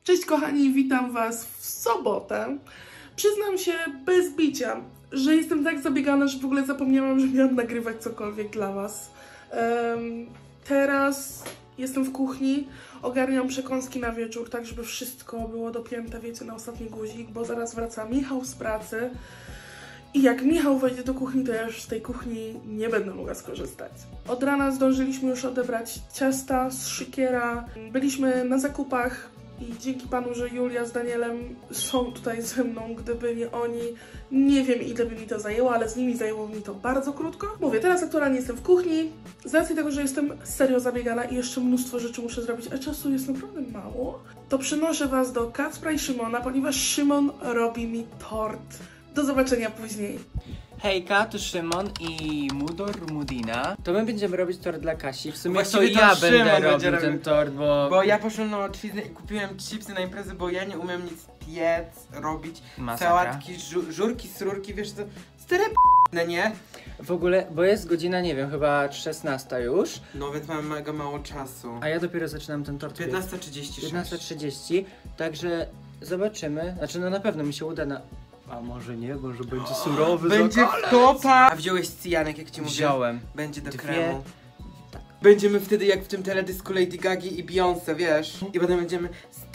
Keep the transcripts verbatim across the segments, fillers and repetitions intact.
Cześć kochani, witam Was w sobotę. Przyznam się bez bicia, że jestem tak zabiegana, że w ogóle zapomniałam, że miałam nagrywać cokolwiek dla Was. Um, teraz jestem w kuchni, ogarniam przekąski na wieczór, tak żeby wszystko było dopięte, wiecie, na ostatni guzik, bo zaraz wraca Michał z pracy. I jak Michał wejdzie do kuchni, to ja już z tej kuchni nie będę mogła skorzystać. Od rana zdążyliśmy już odebrać ciasta z szykiera. Byliśmy na zakupach i dzięki Panu, że Julia z Danielem są tutaj ze mną. Gdyby nie oni, nie wiem ile by mi to zajęło, ale z nimi zajęło mi to bardzo krótko. Mówię, teraz aktualnie jestem w kuchni. Z racji tego, że jestem serio zabiegana i jeszcze mnóstwo rzeczy muszę zrobić, a czasu jest naprawdę mało, to przynoszę Was do Kacpra i Szymona, ponieważ Szymon robi mi tort. Do zobaczenia później. Hejka, to Szymon i Mudor Mudina. To my będziemy robić tort dla Kasi. W sumie Właściwie to to ja Szymon będę będzie robił ten robił. tort, bo... Bo ja poszłam na łatwiznę i kupiłem chipsy na imprezę, bo ja nie umiem nic piec, robić. Masakra. Sałatki, żu żurki, srurki, wiesz co? Stare p***ne, nie? W ogóle, bo jest godzina, nie wiem, chyba szesnasta już. No więc mamy mega mało czasu. A ja dopiero zaczynam ten tort. piętnasta trzydzieści sześć. piętnasta trzydzieści, także zobaczymy. Znaczy no na pewno mi się uda na... A może nie, może będzie surowy Będzie zakalec. topa! A wziąłeś cyjanek, jak ci mówię? Wziąłem. Będzie do Dwie. kremu. Będziemy wtedy jak w tym teledysku Lady Gagi i Beyoncé, wiesz? I potem będziemy...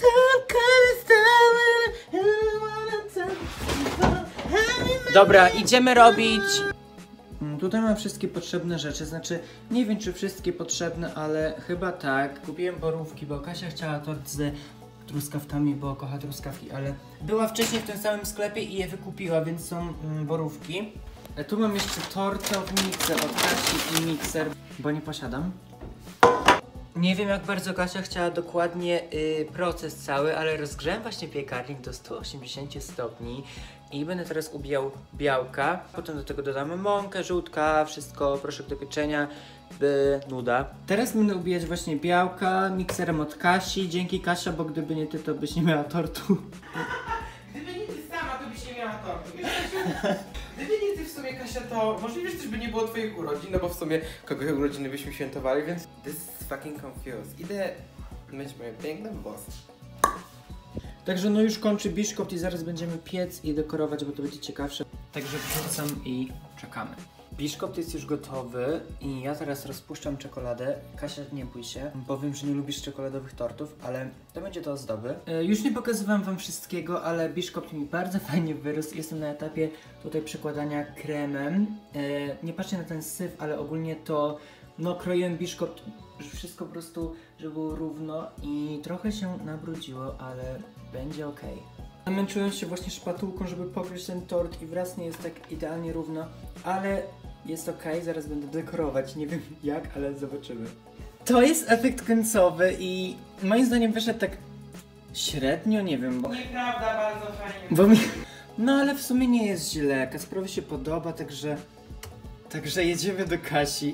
Dobra, idziemy robić... Tutaj mam wszystkie potrzebne rzeczy, znaczy nie wiem czy wszystkie potrzebne, ale chyba tak. Kupiłem borówki, bo Kasia chciała tort z truskawkami, bo kocha truskawki, ale była wcześniej w tym samym sklepie i je wykupiła, więc są mm, borówki. E, tu mam jeszcze tortownicę od Kasi i mikser, bo nie posiadam. Nie wiem jak bardzo Kasia chciała dokładnie y, proces cały, ale rozgrzałem właśnie piekarnik do stu osiemdziesięciu stopni i będę teraz ubijał białka. Potem do tego dodamy mąkę, żółtka, wszystko, proszek do pieczenia, by nuda. Teraz będę ubijać właśnie białka mikserem od Kasi. Dzięki Kasia, bo gdyby nie ty, to byś nie miała tortu. Gdyby nie ty sama, to byś nie miała tortu. Gdyby nie ty w sumie, Kasia, to możliwe, że też by nie było twoich urodzin, no bo w sumie kogoś urodziny byśmy świętowali, więc... This is fucking confused. Idę myć moje piękne włosy. Także no już kończy biszkopt i zaraz będziemy piec i dekorować, bo to będzie ciekawsze. Także wrzucam i czekamy. Biszkopt jest już gotowy i ja teraz rozpuszczam czekoladę. Kasia, nie bój się, bo wiem, że nie lubisz czekoladowych tortów, ale to będzie do ozdoby. E, już nie pokazywałem wam wszystkiego, ale biszkopt mi bardzo fajnie wyrósł. Jestem na etapie tutaj przekładania kremem. E, nie patrzcie na ten syf, ale ogólnie to no kroiłem biszkopt, wszystko po prostu, żeby było równo i trochę się nabrudziło, ale będzie ok. Zamęczyłem się właśnie szpatułką, żeby pokryć ten tort i wraz nie jest tak idealnie równo, ale jest ok, zaraz będę dekorować, nie wiem jak, ale zobaczymy. To jest efekt końcowy i moim zdaniem wyszedł tak średnio, nie wiem, bo... Nieprawda, bardzo fajnie. Bo mi... No ale w sumie nie jest źle, Kacprowi się podoba, także... Także jedziemy do Kasi.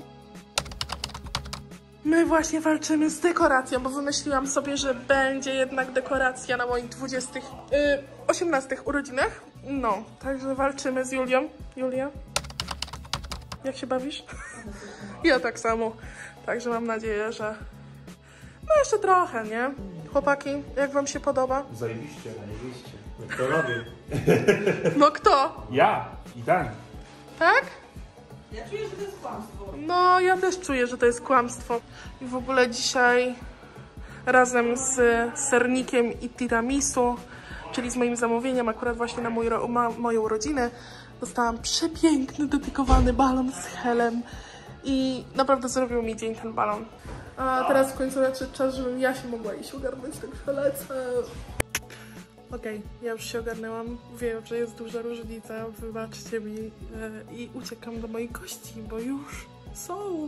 My właśnie walczymy z dekoracją, bo wymyśliłam sobie, że będzie jednak dekoracja na moich dwudziestych, yy, osiemnastych urodzinach. No, także walczymy z Julią. Julia? Jak się bawisz? Ja tak samo. Także mam nadzieję, że... No jeszcze trochę, nie? Chłopaki, jak wam się podoba? Zajebiście, zajebiście. Kto robi? No kto? Ja i Dan. Tak? Ja czuję, że to jest kłamstwo. No, ja też czuję, że to jest kłamstwo. I w ogóle dzisiaj razem z sernikiem i tiramisu, czyli z moim zamówieniem, akurat właśnie na mój, ma, moją rodzinę, dostałam przepiękny, dedykowany balon z helem i naprawdę zrobił mi dzień ten balon. A teraz w końcu raczej czas, żebym ja się mogła iść ogarnąć, także lecę. Okej, okay, ja już się ogarnęłam, wiem, że jest duża różnica, wybaczcie mi yy, i uciekam do moich gości, bo już są.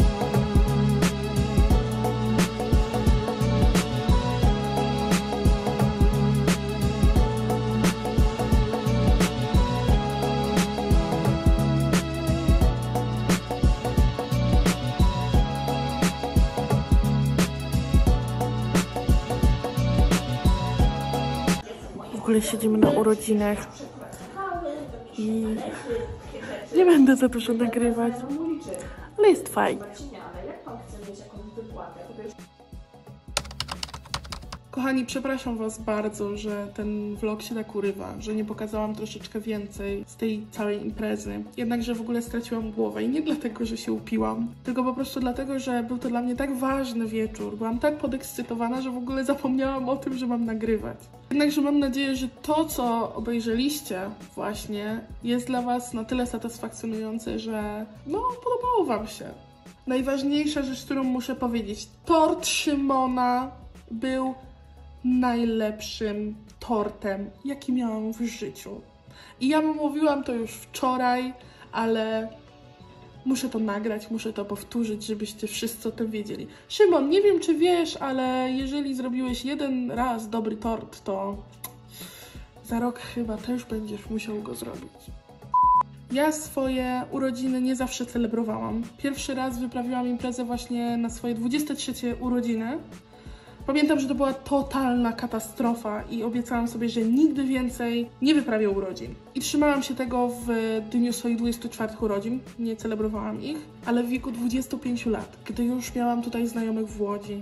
W ogóle siedzimy na urodzinach i nie będę za dużo nagrywać, ale jest fajnie. Kochani, przepraszam was bardzo, że ten vlog się tak urywa, że nie pokazałam troszeczkę więcej z tej całej imprezy. Jednakże w ogóle straciłam głowę i nie dlatego, że się upiłam, tylko po prostu dlatego, że był to dla mnie tak ważny wieczór. Byłam tak podekscytowana, że w ogóle zapomniałam o tym, że mam nagrywać. Jednakże mam nadzieję, że to, co obejrzeliście właśnie, jest dla was na tyle satysfakcjonujące, że no, podobało wam się. Najważniejsza rzecz, którą muszę powiedzieć, tort Szymona był najlepszym tortem, jaki miałam w życiu. I ja mówiłam to już wczoraj, ale muszę to nagrać, muszę to powtórzyć, żebyście wszyscy o tym wiedzieli. Szymon, nie wiem czy wiesz, ale jeżeli zrobiłeś jeden raz dobry tort, to za rok chyba też będziesz musiał go zrobić. Ja swoje urodziny nie zawsze celebrowałam. Pierwszy raz wyprawiłam imprezę właśnie na swoje dwudzieste trzecie urodziny. Pamiętam, że to była totalna katastrofa i obiecałam sobie, że nigdy więcej nie wyprawię urodzin. I trzymałam się tego w dniu swoich dwudziestu czwartych urodzin, nie celebrowałam ich, ale w wieku dwudziestu pięciu lat, gdy już miałam tutaj znajomych w Łodzi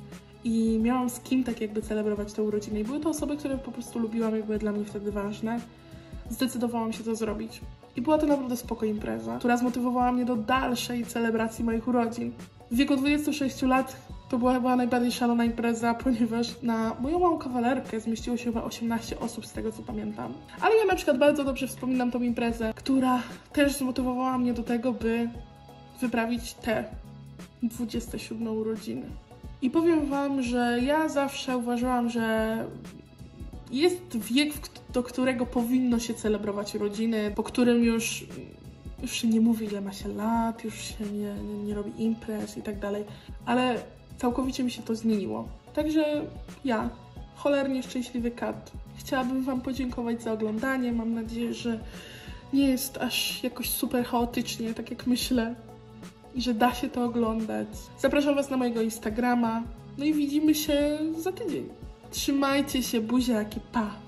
i miałam z kim tak jakby celebrować te urodziny. I były to osoby, które po prostu lubiłam i były dla mnie wtedy ważne. Zdecydowałam się to zrobić. I była to naprawdę spoko impreza, która zmotywowała mnie do dalszej celebracji moich urodzin. W wieku dwudziestu sześciu lat to była chyba najbardziej szalona impreza, ponieważ na moją małą kawalerkę zmieściło się chyba osiemnaście osób, z tego co pamiętam. Ale ja na przykład bardzo dobrze wspominam tą imprezę, która też zmotywowała mnie do tego, by wyprawić te dwudzieste siódme urodziny. I powiem wam, że ja zawsze uważałam, że jest wiek, do którego powinno się celebrować urodziny, po którym już, już się nie mówi, ile ma się lat, już się nie, nie, nie robi imprez i tak dalej. Ale całkowicie mi się to zmieniło. Także ja, cholernie szczęśliwy kat, chciałabym wam podziękować za oglądanie. Mam nadzieję, że nie jest aż jakoś super chaotycznie, tak jak myślę. I że da się to oglądać. Zapraszam was na mojego Instagrama. No i widzimy się za tydzień. Trzymajcie się, buziaki, pa!